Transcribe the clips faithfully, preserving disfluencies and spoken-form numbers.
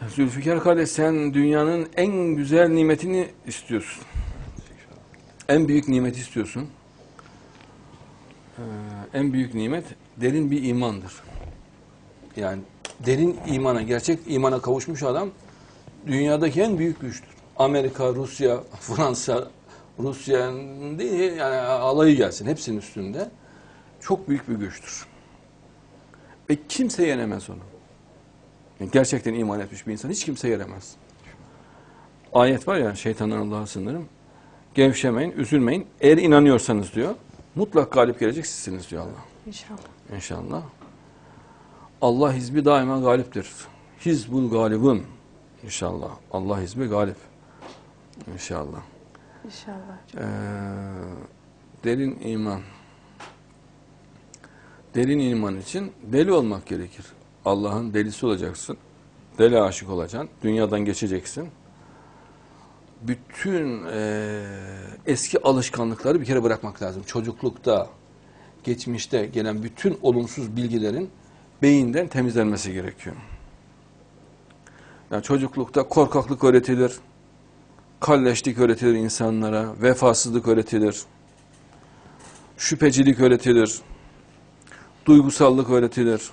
Zülfikar kardeş, sen dünyanın en güzel nimetini istiyorsun. En büyük nimeti istiyorsun. Ee, en büyük nimet derin bir imandır. Yani derin imana, gerçek imana kavuşmuş adam dünyadaki en büyük güçtür. Amerika, Rusya, Fransa, Rusya'nın değil yani alayı gelsin hepsinin üstünde. Çok büyük bir güçtür. Ve kimse yenemez onu. Yani gerçekten iman etmiş bir insan hiç kimse yenemez. Ayet var ya, şeytandan Allah'a sığınırım. Gevşemeyin, üzülmeyin. Eğer inanıyorsanız diyor, mutlak galip gelecek sizsiniz diyor Allah. İnşallah. İnşallah. Allah hizbi daima galiptir. Hizbul galibun. İnşallah. Allah hizbi galip. İnşallah. İnşallah. Ee, derin iman. Derin iman için deli olmak gerekir. Allah'ın delisi olacaksın. Deli aşık olacaksın. Dünyadan geçeceksin. Bütün e, eski alışkanlıkları bir kere bırakmak lazım. Çocuklukta, geçmişte gelen bütün olumsuz bilgilerin beyinden temizlenmesi gerekiyor. Yani çocuklukta korkaklık öğretilir, kalleşlik öğretilir insanlara, vefasızlık öğretilir, şüphecilik öğretilir, duygusallık öğretilir,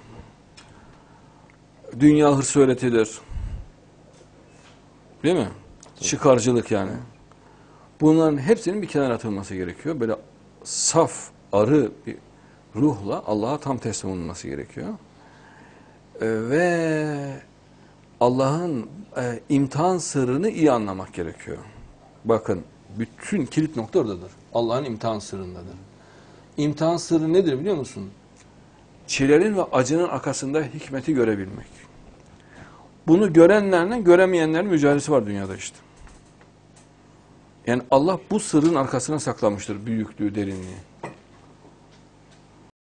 dünya hırsı öğretilir. Değil mi? Çıkarcılık yani. Bunların hepsinin bir kenara atılması gerekiyor. Böyle saf, arı bir ruhla Allah'a tam teslim olunması gerekiyor. Ee, ve Allah'ın e, imtihan sırrını iyi anlamak gerekiyor. Bakın, bütün kilit nokta oradadır. Allah'ın imtihan sırrındadır. İmtihan sırrı nedir biliyor musun? Çilenin ve acının arkasında hikmeti görebilmek. Bunu görenlerle göremeyenlerin mücadelesi var dünyada işte. Yani Allah bu sırrın arkasına saklamıştır büyüklüğü, derinliği.